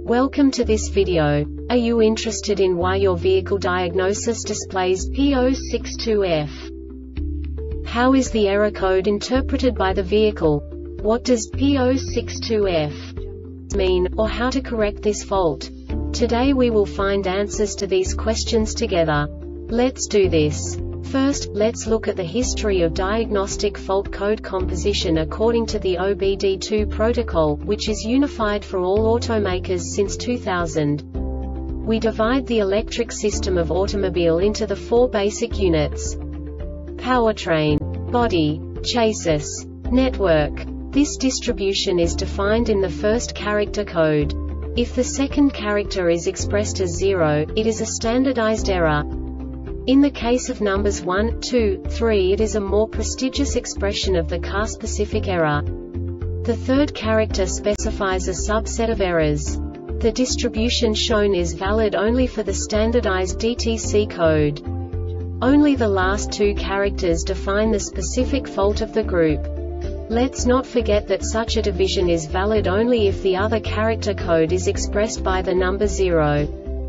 Welcome to this video. Are you interested in why your vehicle diagnosis displays P062F? How is the error code interpreted by the vehicle? What does P062F mean, or how to correct this fault? Today we will find answers to these questions together. Let's do this. First, let's look at the history of diagnostic fault code composition according to the OBD2 protocol, which is unified for all automakers since 2000. We divide the electric system of automobile into the four basic units: powertrain, body, chassis, network. This distribution is defined in the first character code. If the second character is expressed as 0, it is a standardized error. In the case of numbers 1, 2, 3, it is a more prestigious expression of the car-specific error. The third character specifies a subset of errors. The distribution shown is valid only for the standardized DTC code. Only the last two characters define the specific fault of the group. Let's not forget that such a division is valid only if the other character code is expressed by the number 0.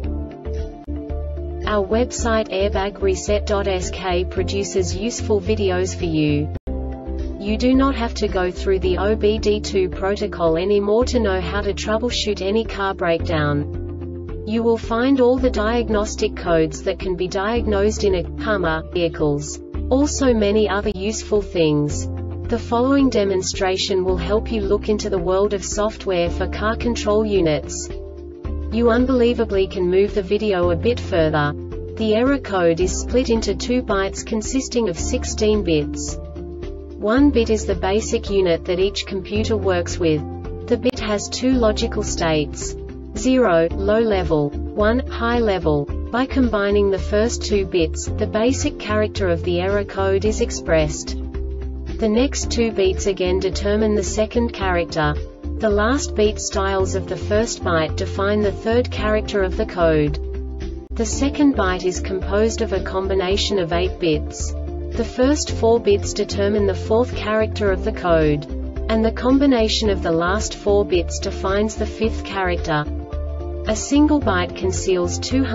Our website airbagreset.sk produces useful videos for you. You do not have to go through the OBD2 protocol anymore to know how to troubleshoot any car breakdown. You will find all the diagnostic codes that can be diagnosed in a Hummer vehicles. Also many other useful things. The following demonstration will help you look into the world of software for car control units. You unbelievably can move the video a bit further. The error code is split into 2 bytes consisting of 16 bits. 1 bit is the basic unit that each computer works with. The bit has 2 logical states: 0, low level, 1, high level. By combining the first 2 bits, the basic character of the error code is expressed. The next 2 beats again determine the second character. The last beat styles of the first byte define the third character of the code. The second byte is composed of a combination of 8 bits. The first 4 bits determine the fourth character of the code. And the combination of the last 4 bits defines the fifth character. A single byte conceals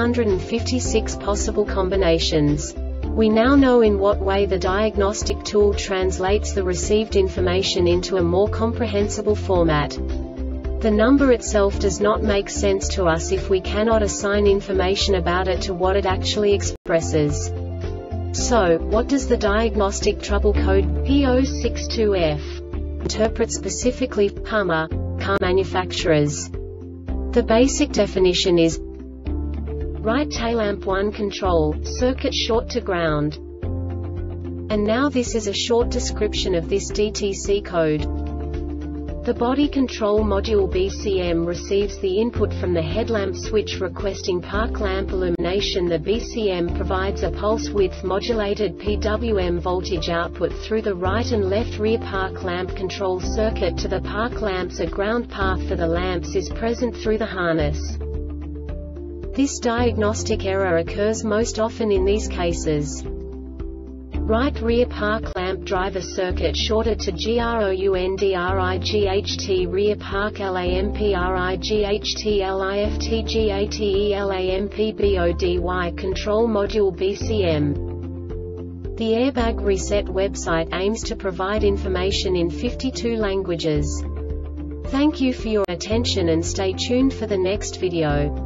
256 possible combinations. We now know in what way the diagnostic tool translates the received information into a more comprehensible format. The number itself does not make sense to us if we cannot assign information about it to what it actually expresses. So, what does the diagnostic trouble code P062F interpret specifically for Hummer car manufacturers? The basic definition is right taillamp 1 control, circuit short to ground. And now this is a short description of this DTC code. The body control module BCM receives the input from the headlamp switch requesting park lamp illumination. The BCM provides a pulse width modulated PWM voltage output through the right and left rear park lamp control circuit to the park lamps. A ground path for the lamps is present through the harness. This diagnostic error occurs most often in these cases: right rear park lamp driver circuit shorted to GROUNDRIGHT, rear park LAMPRIGHT control module BCM. The Airbag Reset website aims to provide information in 52 languages. Thank you for your attention and stay tuned for the next video.